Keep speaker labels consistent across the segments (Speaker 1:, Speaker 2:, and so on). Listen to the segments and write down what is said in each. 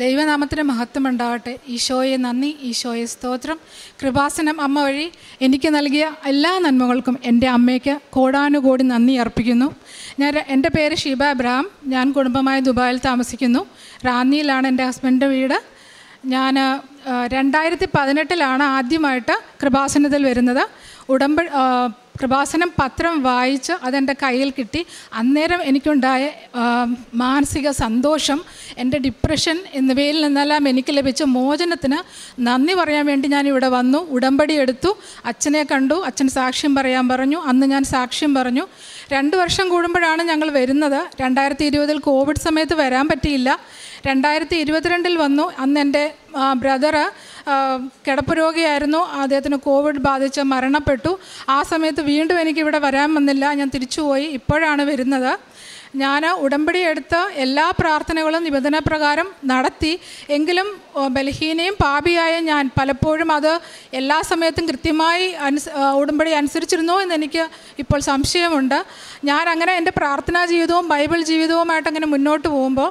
Speaker 1: ദൈവനാമത്തിന് മഹത്വം ഉണ്ടാവട്ടെ. ഈശോയെ നന്ദി, ഈശോയെ സ്തോത്രം. കൃപാസനം അമ്മ വഴി എനിക്ക് നൽകിയ എല്ലാ നന്മകൾക്കും എൻ്റെ അമ്മയ്ക്ക് കോടാനുകോടി നന്ദി അർപ്പിക്കുന്നു. എൻ്റെ പേര് ഷീബ അബ്രഹാം. ഞാൻ കുടുംബമായി ദുബായിൽ താമസിക്കുന്നു. റാന്നിയിലാണ് എൻ്റെ ഹസ്ബൻഡിൻ്റെ വീട്. ഞാൻ 2018 ആദ്യമായിട്ട് കൃപാസനത്തിൽ വരുന്നത്. കൃപാസനം പത്രം വായിച്ച് അതെൻ്റെ കയ്യിൽ കിട്ടി. അന്നേരം എനിക്കുണ്ടായ മാനസിക സന്തോഷം, എൻ്റെ ഡിപ്രഷൻ എന്നിവയിൽ നിന്നെല്ലാം എനിക്ക് ലഭിച്ച മോചനത്തിന് നന്ദി പറയാൻ വേണ്ടി ഞാൻ ഇവിടെ വന്നു. ഉടമ്പടി എടുത്തു. അച്ഛനെ കണ്ടു. അച്ഛൻ സാക്ഷ്യം പറയാൻ പറഞ്ഞു. അന്ന് ഞാൻ സാക്ഷ്യം പറഞ്ഞു. 2 വർഷം കൂടുമ്പോഴാണ് ഞങ്ങൾ വരുന്നത്. 2020 കോവിഡ് സമയത്ത് വരാൻ പറ്റിയില്ല. 2022 വന്നു. അന്ന് എൻ്റെ ബ്രദറ് കിടപ്പ് രോഗിയായിരുന്നു. അദ്ദേഹത്തിന് കോവിഡ് ബാധിച്ച് മരണപ്പെട്ടു. ആ സമയത്ത് വീണ്ടും എനിക്കിവിടെ വരാൻ വന്നില്ല. ഞാൻ തിരിച്ചുപോയി. ഇപ്പോഴാണ് വരുന്നത്. ഞാൻ ഉടമ്പടി എടുത്ത് എല്ലാ പ്രാർത്ഥനകളും നിബന്ധനപ്രകാരം നടത്തി. എങ്കിലും ബലഹീനയും പാപിയായ ഞാൻ പലപ്പോഴും അത് എല്ലാ സമയത്തും കൃത്യമായി ഉടമ്പടി അനുസരിച്ചിരുന്നോ എന്നെനിക്ക് ഇപ്പോൾ സംശയമുണ്ട്. ഞാൻ അങ്ങനെ എൻ്റെ പ്രാർത്ഥനാ ജീവിതവും ബൈബിൾ ജീവിതവുമായിട്ട് അങ്ങനെ മുന്നോട്ട് പോകുമ്പോൾ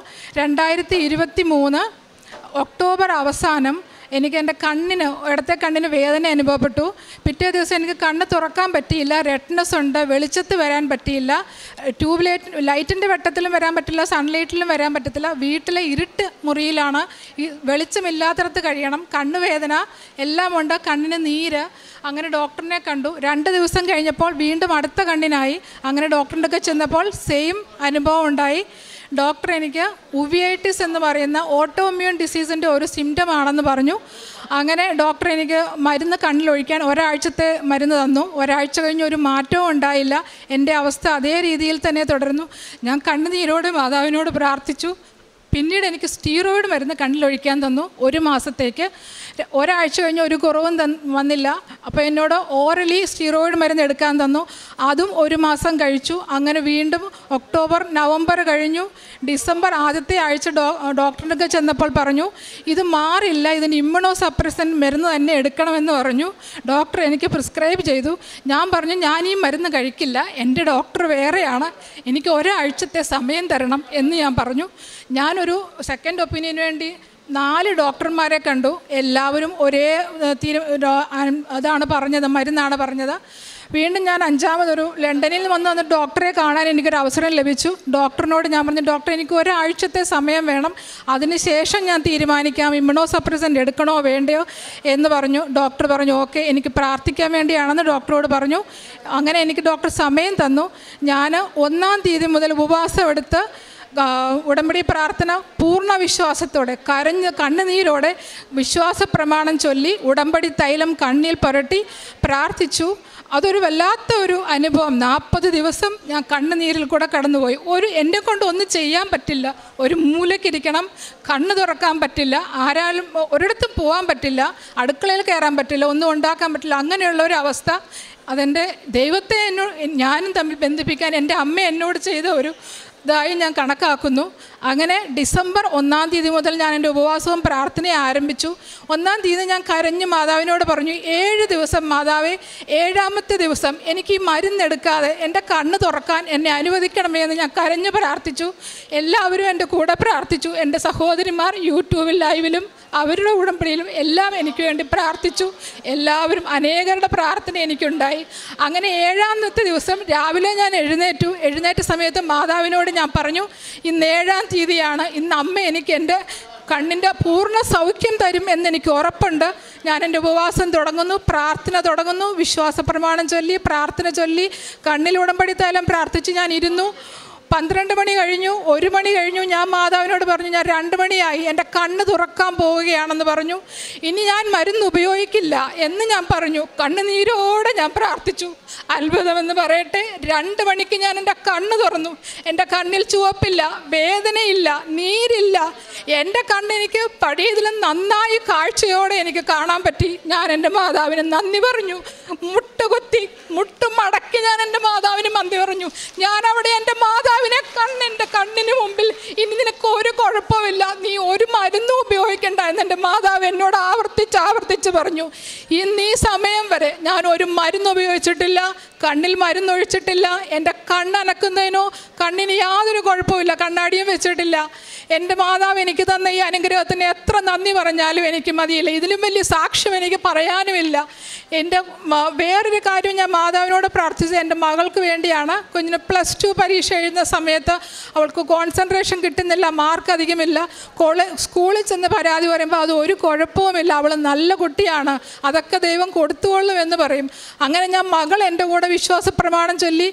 Speaker 1: 2023 ഒക്ടോബർ അവസാനം എനിക്ക് എൻ്റെ ഇടത്തെ കണ്ണിന് വേദന അനുഭവപ്പെട്ടു. പിറ്റേ ദിവസം എനിക്ക് കണ്ണ് തുറക്കാൻ പറ്റിയില്ല. റെഡ്നെസ് ഉണ്ട്. വെളിച്ചത്ത് വരാൻ പറ്റിയില്ല. ലൈറ്റിൻ്റെ വെട്ടത്തിലും വരാൻ പറ്റില്ല, സൺലൈറ്റിലും വരാൻ പറ്റത്തില്ല. വീട്ടിലെ ഇരുട്ട് മുറിയിലാണ്. ഈ വെളിച്ചമില്ലാത്തടത്ത് കഴിയണം. കണ്ണുവേദന എല്ലാം ഉണ്ട്. കണ്ണിന് നീര്. അങ്ങനെ ഡോക്ടറിനെ കണ്ടു. 2 ദിവസം കഴിഞ്ഞപ്പോൾ വീണ്ടും അടുത്ത കണ്ണിനായി. അങ്ങനെ ഡോക്ടറിൻ്റെ ഒക്കെ ചെന്നപ്പോൾ സെയിം അനുഭവം ഉണ്ടായി. ഡോക്ടർ എനിക്ക് ഉവിയൈറ്റിസ് എന്ന് പറയുന്ന ഓട്ടോഇമ്മ്യൂൺ ഡിസീസിൻ്റെ ഒരു സിംറ്റം ആണെന്ന് പറഞ്ഞു. അങ്ങനെ ഡോക്ടർ എനിക്ക് മരുന്ന് കണ്ണിലൊഴിക്കാൻ ഒരാഴ്ചത്തെ മരുന്ന് തന്നു. ഒരാഴ്ച കഴിഞ്ഞ് ഒരു മാറ്റവും ഉണ്ടായില്ല. എൻ്റെ അവസ്ഥ അതേ രീതിയിൽ തന്നെ തുടർന്നു. ഞാൻ കണ്ണുനീരോട് മാതാവിനോട് പ്രാർത്ഥിച്ചു. പിന്നീട് എനിക്ക് സ്റ്റീറോയിഡ് മരുന്ന് കണ്ണിലൊഴിക്കാൻ തന്നു 1 മാസത്തേക്ക്. ഒരാഴ്ച കഴിഞ്ഞ് ഒരു കുറവും വന്നില്ല. അപ്പോൾ എന്നോട് ഓറലി സ്റ്റീറോയിഡ് മരുന്ന് എടുക്കാൻ തന്നു. അതും 1 മാസം കഴിച്ചു. അങ്ങനെ വീണ്ടും ഒക്ടോബർ നവംബർ കഴിഞ്ഞു. ഡിസംബർ ആദ്യത്തെ ആഴ്ച ഡോക്ടറിനൊക്കെ ചെന്നപ്പോൾ പറഞ്ഞു, ഇത് മാറില്ല, ഇതിന് ഇമ്മ്യൂണോ സപ്രസൻ മരുന്ന് തന്നെ എടുക്കണമെന്ന് പറഞ്ഞു. ഡോക്ടർ എനിക്ക് പ്രിസ്ക്രൈബ് ചെയ്തു. ഞാൻ പറഞ്ഞു, ഞാൻ ഈ മരുന്ന് കഴിക്കില്ല, എൻ്റെ ഡോക്ടർ വേറെയാണ്, എനിക്ക് ഒരാഴ്ചത്തെ സമയം തരണം എന്ന് ഞാൻ പറഞ്ഞു. ഞാനൊരു സെക്കൻഡ് ഒപ്പീനിയന് വേണ്ടി 4 ഡോക്ടർമാരെ കണ്ടു. എല്ലാവരും ഒരേ അതാണ് പറഞ്ഞത്, മരുന്നാണ് പറഞ്ഞത്. വീണ്ടും ഞാൻ 5ാമതൊരു ലണ്ടനിൽ വന്ന് ഡോക്ടറെ കാണാൻ എനിക്കൊരു അവസരം ലഭിച്ചു. ഡോക്ടറിനോട് ഞാൻ പറഞ്ഞു, ഡോക്ടർ എനിക്ക് ഒരാഴ്ചത്തെ സമയം വേണം, അതിനുശേഷം ഞാൻ തീരുമാനിക്കാം ഇമ്മ്യൂണോ സപ്രസൻ്റ് എടുക്കണോ വേണ്ടയോ എന്ന് പറഞ്ഞു. ഡോക്ടർ പറഞ്ഞു ഓക്കെ, എനിക്ക് പ്രാർത്ഥിക്കാൻ വേണ്ടിയാണെന്ന് ഡോക്ടറോട് പറഞ്ഞു. അങ്ങനെ എനിക്ക് ഡോക്ടർ സമയം തന്നു. ഞാൻ 1-ാം തീയതി മുതൽ ഉപവാസം എടുത്ത് ഉടമ്പടി പ്രാർത്ഥന പൂർണ്ണ വിശ്വാസത്തോടെ കണ്ണുനീരോടെ വിശ്വാസ പ്രമാണം ചൊല്ലി ഉടമ്പടി തൈലം കണ്ണിൽ പുരട്ടി പ്രാർത്ഥിച്ചു. അതൊരു വല്ലാത്ത ഒരു അനുഭവം. 40 ദിവസം ഞാൻ കണ്ണുനീരിൽ കൂടെ കടന്നുപോയി. എന്നെ കൊണ്ട് ഒന്നും ചെയ്യാൻ പറ്റില്ല. ഒരു മൂലക്കിരിക്കണം, കണ്ണ് തുറക്കാൻ പറ്റില്ല, ആരാലും ഒരിടത്തും പോകാൻ പറ്റില്ല, അടുക്കളയിൽ കയറാൻ പറ്റില്ല, ഒന്നും ഉണ്ടാക്കാൻ പറ്റില്ല. അങ്ങനെയുള്ള ഒരു അവസ്ഥ. അതെൻ്റെ ദൈവത്തെ ഞാനും തമ്മിൽ ബന്ധിപ്പിക്കാൻ എൻ്റെ അമ്മ എന്നോട് ചെയ്ത ഒരു ഇതായി ഞാൻ കണക്കാക്കുന്നു. അങ്ങനെ ഡിസംബർ 1-ാം തീയതി മുതൽ ഞാൻ എൻ്റെ ഉപവാസവും പ്രാർത്ഥനയും ആരംഭിച്ചു. 1-ാം തീയതി ഞാൻ കരഞ്ഞ് മാതാവിനോട് പറഞ്ഞു, 7 ദിവസം മാതാവേ, 7ാമത്തെ ദിവസം എനിക്ക് ഈ മരുന്നെടുക്കാതെ എൻ്റെ കണ്ണ് തുറക്കാൻ എന്നെ അനുവദിക്കണമേ എന്ന് ഞാൻ കരഞ്ഞ് പ്രാർത്ഥിച്ചു. എല്ലാവരും എൻ്റെ കൂടെ പ്രാർത്ഥിച്ചു. എൻ്റെ സഹോദരിമാർ യൂട്യൂബിൽ ലൈവിലും അവരുടെ ഉടമ്പടിയിലും എല്ലാം എനിക്ക് വേണ്ടി പ്രാർത്ഥിച്ചു. എല്ലാവരും അനേകരുടെ പ്രാർത്ഥന എനിക്കുണ്ടായി. അങ്ങനെ 7ാമത്തെ ദിവസം രാവിലെ ഞാൻ എഴുന്നേറ്റ സമയത്ത് മാതാവിനോട് ഞാൻ പറഞ്ഞു, ഇന്ന് 7-ാം തീയതിയാണ്, ഇന്ന് അമ്മ എനിക്ക് എൻ്റെ കണ്ണിൻ്റെ പൂർണ്ണ സൗഖ്യം തരും എന്നെനിക്ക് ഉറപ്പുണ്ട്. ഞാൻ എൻ്റെ ഉപവാസം തുടങ്ങുന്നു, പ്രാർത്ഥന തുടങ്ങുന്നു, വിശ്വാസ പ്രമാണം ചൊല്ലി പ്രാർത്ഥന ചൊല്ലി കണ്ണിൽ ഉടമ്പടി തൈലം പ്രാർത്ഥിച്ച് ഞാൻ ഇരുന്നു. 12 മണി കഴിഞ്ഞു, 1 മണി കഴിഞ്ഞു. ഞാൻ മാതാവിനോട് പറഞ്ഞു, ഞാൻ 2 മണിയായി, എൻ്റെ കണ്ണ് തുറക്കാൻ പോവുകയാണെന്ന് പറഞ്ഞു. ഇനി ഞാൻ മരുന്ന് ഉപയോഗിക്കില്ല എന്ന് ഞാൻ പറഞ്ഞു. കണ്ണുനീരോടെ ഞാൻ പ്രാർത്ഥിച്ചു. അത്ഭുതമെന്ന് പറയട്ടെ, 2 മണിക്ക് ഞാൻ എൻ്റെ കണ്ണ് തുറന്നു. എൻ്റെ കണ്ണിൽ ചുവപ്പില്ല, വേദനയില്ല, നീരില്ല. എൻ്റെ കണ്ണെനിക്ക് പടിയതിലും നന്നായി കാഴ്ചയോടെ എനിക്ക് കാണാൻ പറ്റി. ഞാൻ എൻ്റെ മാതാവിന് നന്ദി പറഞ്ഞു. മുട്ടുകുത്തി മടക്കി ഞാൻ എൻ്റെ മാതാവിന് നന്ദി പറഞ്ഞു. ഞാൻ അവിടെ എൻ്റെ മാതാവിനെ എൻ്റെ കണ്ണിന് മുമ്പിൽ, ഇനി നിനക്ക് ഒരു കുഴപ്പമില്ല, നീ ഒരു മരുന്നും ഉപയോഗിക്കണ്ട എന്ന് എൻ്റെ മാതാവ് എന്നോട് ആവർത്തിച്ച് ആവർത്തിച്ച് പറഞ്ഞു, ഇന്ന് ഈ സമയം വരെ ഞാൻ ഒരു മരുന്ന് ഉപയോഗിച്ചിട്ടില്ല, കണ്ണിൽ മരുന്നൊഴിച്ചിട്ടില്ല, എൻ്റെ കണ്ണനക്കുന്നതിനോ കണ്ണിന് യാതൊരു കുഴപ്പമില്ല, കണ്ണാടിയും വെച്ചിട്ടില്ല. എൻ്റെ മാതാവ് എനിക്ക് തന്ന ഈ അനുഗ്രഹത്തിന് എത്ര നന്ദി പറഞ്ഞാലും എനിക്ക് മതിയില്ല. ഇതിലും വലിയ സാക്ഷ്യം എനിക്ക് പറയാനുമില്ല. എൻ്റെ വേറൊരു കാര്യം ഞാൻ മാതാവിനോട് പ്രാർത്ഥിച്ചത് എൻ്റെ മകൾക്ക് വേണ്ടിയാണ്. കുഞ്ഞിന് +2 പരീക്ഷ എഴുതുന്ന സമയത്ത് അവൾക്ക് കോൺസെൻട്രേഷൻ കിട്ടുന്നില്ല, മാർക്ക് അധികമില്ല. സ്കൂളിൽ ചെന്ന് പരാതി പറയുമ്പോൾ അത് ഒരു കുഴപ്പവുമില്ല, അവൾ നല്ല കുട്ടിയാണ്, അതൊക്കെ ദൈവം കൊടുത്തുകൊള്ളും എന്ന് പറയും. അങ്ങനെ ഞാൻ മകൾ എൻ്റെ കൂടെ വിശ്വാസ പ്രമാണം ചൊല്ലി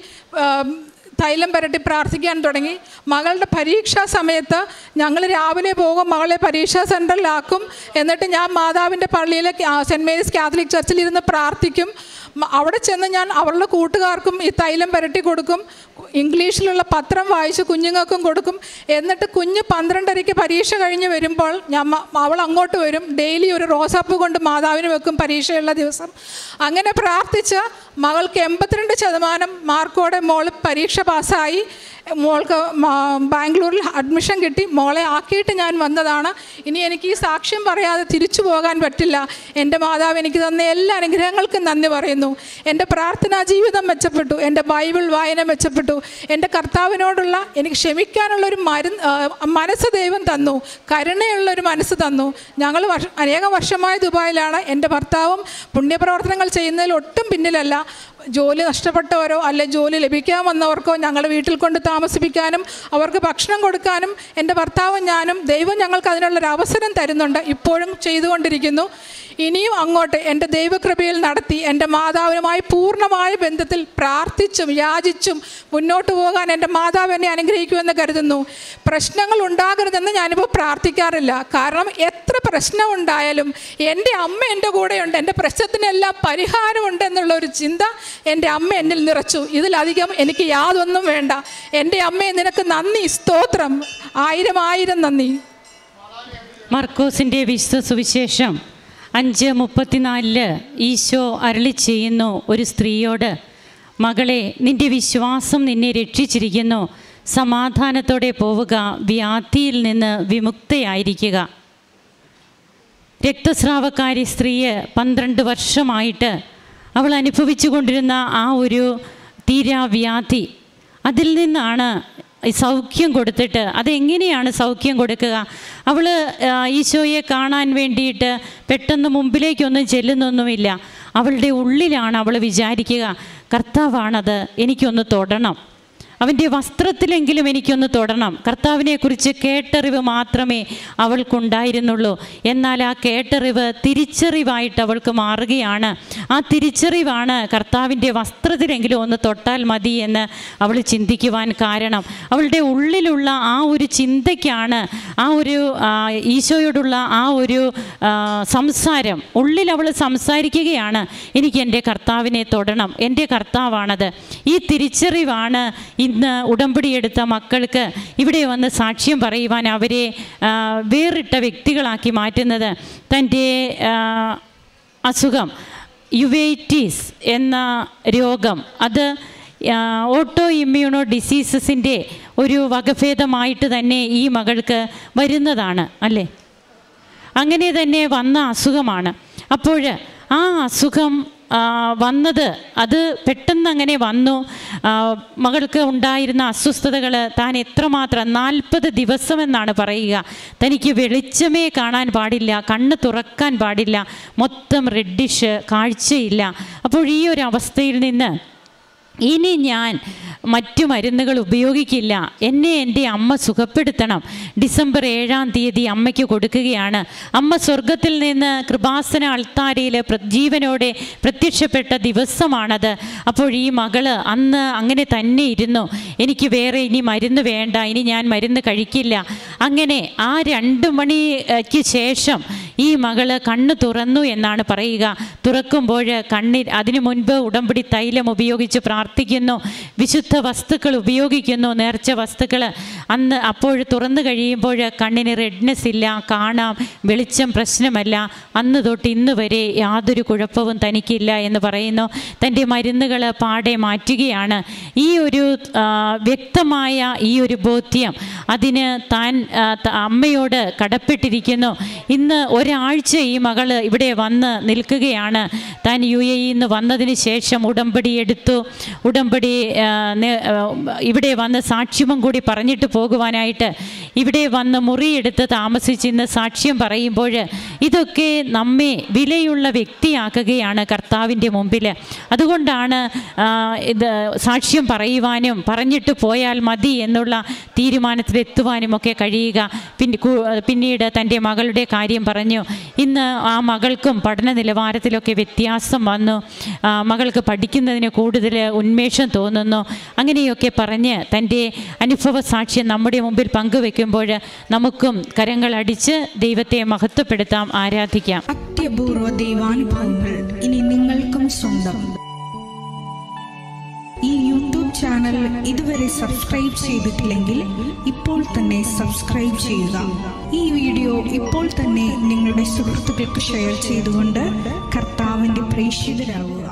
Speaker 1: തൈലം പുരട്ടി പ്രാർത്ഥിക്കാൻ തുടങ്ങി. മകളുടെ പരീക്ഷാ സമയത്ത് ഞങ്ങൾ രാവിലെ പോകും, മകളെ പരീക്ഷാ സെൻറ്ററിലാക്കും. എന്നിട്ട് ഞാൻ മാതാവിൻ്റെ പള്ളിയിലെ സെൻറ്റ് മേരീസ് കാത്തലിക് ചർച്ചിലിരുന്ന് പ്രാർത്ഥിക്കും. അവിടെ ചെന്ന് ഞാൻ അവളുടെ കൂട്ടുകാർക്കും ഈ തൈലം പുരട്ടി കൊടുക്കും, ഇംഗ്ലീഷിലുള്ള പത്രം വായിച്ച് കുഞ്ഞുങ്ങൾക്കും കൊടുക്കും. എന്നിട്ട് കുഞ്ഞ് 12:30 പരീക്ഷ കഴിഞ്ഞ് വരുമ്പോൾ അവൾ അങ്ങോട്ട് വരും. ഡെയിലി ഒരു റോസാപ്പൂ കൊണ്ട് മാതാവിന് വെക്കും പരീക്ഷയുള്ള ദിവസം. അങ്ങനെ പ്രാർത്ഥിച്ച് മകൾക്ക് 82% മാർക്കോടെ മോൾ പരീക്ഷ പാസ്സായി. മോൾക്ക് ബാംഗ്ലൂരിൽ അഡ്മിഷൻ കിട്ടി. മോളെ ആക്കിയിട്ട് ഞാൻ വന്നതാണ്. ഇനി എനിക്ക് ഈ സാക്ഷ്യം പറയാതെ തിരിച്ചു പോകാൻ പറ്റില്ല. എൻ്റെ മാതാവ് എനിക്ക് തന്ന എല്ലാ അനുഗ്രഹങ്ങൾക്കും നന്ദി പറയുന്നു. എൻ്റെ പ്രാർത്ഥനാ ജീവിതം മെച്ചപ്പെട്ടു, എൻ്റെ ബൈബിൾ വായന മെച്ചപ്പെട്ടു, എൻ്റെ കർത്താവിനോടുള്ള എനിക്ക് ക്ഷമിക്കാനുള്ളൊരു മനസ്സ് ദൈവം തന്നു, കരുണയുള്ളൊരു മനസ്സ് തന്നു. ഞങ്ങൾ അനേകം വർഷമായി ദുബായിലാണ്. എൻ്റെ ഭർത്താവും പുണ്യപ്രവർത്തനങ്ങൾ ചെയ്യുന്നതിൽ ഒട്ടും പിന്നിലല്ല. ജോലി നഷ്ടപ്പെട്ടവരോ അല്ലെ ജോലി ലഭിക്കാൻ വന്നവർക്കോ ഞങ്ങൾ വീട്ടിൽ കൊണ്ട് താമസിപ്പിക്കാനും അവർക്ക് ഭക്ഷണം കൊടുക്കാനും എൻ്റെ ഭർത്താവും ഞാനും ദൈവം ഞങ്ങൾക്ക് അതിനുള്ളൊരു അവസരം തരുന്നുണ്ട്, ഇപ്പോഴും ചെയ്തുകൊണ്ടിരിക്കുന്നു. ഇനിയും അങ്ങോട്ട് എൻ്റെ ദൈവകൃപയിൽ നടത്തി എൻ്റെ മാതാവിനുമായി പൂർണ്ണമായ ബന്ധത്തിൽ പ്രാർത്ഥിച്ചും യാചിച്ചും മുന്നോട്ട് പോകാൻ എൻ്റെ മാതാവ് എന്നെ അനുഗ്രഹിക്കുമെന്ന് കരുതുന്നു. പ്രശ്നങ്ങൾ ഉണ്ടാകരുതെന്ന് ഞാനിപ്പോൾ പ്രാർത്ഥിക്കാറില്ല. കാരണം എത്ര പ്രശ്നം ഉണ്ടായാലും എൻ്റെ അമ്മ എൻ്റെ കൂടെയുണ്ട്, എൻ്റെ പ്രശ്നത്തിനെല്ലാം പരിഹാരമുണ്ട് എന്നുള്ളൊരു ചിന്ത എൻ്റെ അമ്മ എന്നിൽ നിറച്ചു. ഇതിലധികം എനിക്ക് യാതൊന്നും വേണ്ട. എൻ്റെ അമ്മയെ നിനക്ക് നന്ദി, സ്തോത്രം, 1000 നന്ദി.
Speaker 2: മർക്കോസിൻ്റെ വിശുദ്ധ സുവിശേഷം 5:34 ഈശോ അരുളി ചെയ്യുന്നു ഒരു സ്ത്രീയോട്, മകളെ, നിൻ്റെ വിശ്വാസം നിന്നെ രക്ഷിച്ചിരിക്കുന്നു, സമാധാനത്തോടെ പോവുക, വ്യാധിയിൽ നിന്ന് വിമുക്തയായിരിക്കുക. രക്തസ്രാവക്കാരി സ്ത്രീയെ 12 വർഷമായിട്ട് അവൾ അനുഭവിച്ചു കൊണ്ടിരുന്ന ആ ഒരു തീരാവ്യാധി, അതിൽ നിന്നാണ് സൗഖ്യം കൊടുത്തിട്ട്, അതെങ്ങനെയാണ് സൗഖ്യം കൊടുക്കുക? അവൾ ഈശോയെ കാണാൻ വേണ്ടിയിട്ട് പെട്ടെന്ന് മുമ്പിലേക്കൊന്നും ചെല്ലുന്നൊന്നുമില്ല. അവളുടെ ഉള്ളിലാണ് അവൾ വിചാരിക്കുക, കർത്താവാണത്, എനിക്കൊന്ന് തൊടണം, അവൻ്റെ വസ്ത്രത്തിലെങ്കിലും എനിക്കൊന്ന് തൊടണം. കർത്താവിനെക്കുറിച്ച് കേട്ടറിവ് മാത്രമേ അവൾക്കുണ്ടായിരുന്നുള്ളൂ. എന്നാൽ ആ കേട്ടറിവ് തിരിച്ചറിവായിട്ട് അവൾക്ക് മാറുകയാണ്. ആ തിരിച്ചറിവാണ് കർത്താവിൻ്റെ വസ്ത്രത്തിലെങ്കിലും ഒന്ന് തൊട്ടാൽ മതി എന്ന് അവൾ ചിന്തിക്കുവാൻ കാരണം. അവളുടെ ഉള്ളിലുള്ള ആ ഒരു ചിന്തയ്ക്കാണ്, ആ ഒരു ഈശോയോടുള്ള ആ ഒരു സംസാരം, ഉള്ളിൽ അവൾ സംസാരിക്കുകയാണ്, എനിക്ക് എൻ്റെ കർത്താവിനെ തൊടണം, എൻ്റെ കർത്താവാണത്. ഈ തിരിച്ചറിവാണ് ഇന്ന് ഉടമ്പടിയെടുത്ത മക്കൾക്ക് ഇവിടെ വന്ന് സാക്ഷ്യം പറയുവാൻ അവരെ വേറിട്ട വ്യക്തികളാക്കി മാറ്റുന്നത്. തൻ്റെ അസുഖം യുവൈറ്റിസ് എന്ന രോഗം, അത് ഓട്ടോ ഇമ്മ്യൂണോ ഡിസീസസിൻ്റെ ഒരു വകഭേദമായിട്ട് തന്നെ ഈ മകൾക്ക് വരുന്നതാണ് അല്ലേ? അങ്ങനെ തന്നെ വന്ന അസുഖമാണ്. അപ്പോൾ ആ അസുഖം വന്നത്, അത് പെട്ടെന്ന് അങ്ങനെ വന്നു. മകൾക്ക് ഉണ്ടായിരുന്ന അസ്വസ്ഥതകൾ താൻ എത്രമാത്രം 40 ദിവസമെന്നാണ് പറയുക. തനിക്ക് വെളിച്ചമേ കാണാൻ പാടില്ല, കണ്ണ് തുറക്കാൻ പാടില്ല, മൊത്തം റെഡിഷ്, കാഴ്ചയില്ല. അപ്പോൾ ഈ ഒരു അവസ്ഥയിൽ നിന്ന് ഇനി ഞാൻ മറ്റു മരുന്നുകൾ ഉപയോഗിക്കില്ല, എന്നെ എൻ്റെ അമ്മ സുഖപ്പെടുത്തണം. ഡിസംബർ 7-ാം തീയതി അമ്മയ്ക്ക് കൊടുക്കുകയാണ്. അമ്മ സ്വർഗത്തിൽ നിന്ന് കൃപാസന അൾത്താരയിൽ ജീവനോടെ പ്രത്യക്ഷപ്പെട്ട ദിവസമാണത്. അപ്പോൾ ഈ മകള് അന്ന് അങ്ങനെ തന്നെ ഇരുന്നു, എനിക്ക് വേറെ ഇനി മരുന്ന് വേണ്ട, ഇനി ഞാൻ മരുന്ന് കഴിക്കില്ല. അങ്ങനെ ആ 2 മണിക്ക് ശേഷം ഈ മകള് കണ്ണ് തുറന്നു എന്നാണ് പറയുക. തുറക്കുമ്പോൾ കണ്ണിൽ, അതിനു മുൻപ് ഉടമ്പടി തൈലം ഉപയോഗിച്ച് പ്രാർത്ഥിക്കുന്നു, വിശുദ്ധ വസ്തുക്കൾ ഉപയോഗിക്കുന്നു, നേർച്ച വസ്തുക്കൾ. അന്ന് അപ്പോൾ തുറന്നു കഴിയുമ്പോൾ കണ്ണിന് റെഡ്നെസ് ഇല്ല, കാണാം, വെളിച്ചം പ്രശ്നമല്ല. അന്ന് തൊട്ട് ഇന്ന് വരെ യാതൊരു കുഴപ്പവും തനിക്കില്ല എന്ന് പറയുന്നു. തൻ്റെ മരുന്നുകൾ പാടെ മാറ്റുകയാണ്. ഈ ഒരു വ്യക്തമായ ഈ ഒരു ബോധ്യം അതിന് താൻ അമ്മയോട് കടപ്പെട്ടിരിക്കുന്നു. ഇന്ന് ഒരാഴ്ച ഈ മകൾ ഇവിടെ വന്ന് നിൽക്കുകയാണ്. താൻ UAE നിന്ന് വന്നതിന് ശേഷം ഉടമ്പടി എടുത്തു. ഉടമ്പടി ഇവിടെ വന്ന് സാക്ഷ്യമം കൂടി പറഞ്ഞിട്ട് പോകുവാനായിട്ട് ഇവിടെ വന്ന് മുറിയെടുത്ത് താമസിച്ച് ഇന്ന് സാക്ഷ്യം പറയുമ്പോൾ ഇതൊക്കെ നമ്മെ വിലയുള്ള വ്യക്തിയാക്കുകയാണ് കർത്താവിൻ്റെ മുമ്പിൽ. അതുകൊണ്ടാണ് ഇത് സാക്ഷ്യം പറയുവാനും പറഞ്ഞിട്ട് പോയാൽ മതി എന്നുള്ള തീരുമാനത്തിലെത്തുവാനുമൊക്കെ കഴിയുക. പിന്നീട് തൻ്റെ മകളുടെ കാര്യം പറഞ്ഞു. ഇന്ന് ആ മകൾക്കും പഠന നിലവാരത്തിലൊക്കെ വ്യത്യാസം വന്നു. മകൾക്ക് പഠിക്കുന്നതിന് കൂടുതൽ ഉന്മേഷം തോന്നുന്നു. അങ്ങനെയൊക്കെ പറഞ്ഞ് തൻ്റെ അനുഭവ സാക്ഷ്യം നമ്മുടെ മുമ്പിൽ പങ്കുവെക്കുമ്പോൾ നമുക്കും കരങ്ങളടിച്ച് ദൈവത്തെ മഹത്വപ്പെടുത്താം, ആരാധിക്കാം.
Speaker 3: അത്യപൂർവ ദൈവാനുഭവങ്ങൾ ഇനി നിങ്ങൾക്കും സ്വന്തം. ഈ യൂട്യൂബ് ചാനൽ ഇതുവരെ സബ്സ്ക്രൈബ് ചെയ്തിട്ടില്ലെങ്കിൽ ഇപ്പോൾ തന്നെ സബ്സ്ക്രൈബ് ചെയ്യുക. ഈ വീഡിയോ ഇപ്പോൾ തന്നെ നിങ്ങളുടെ സുഹൃത്തുക്കൾക്ക് ഷെയർ ചെയ്തുകൊണ്ട് കർത്താവിൻ്റെ പ്രേക്ഷിതരാകുക.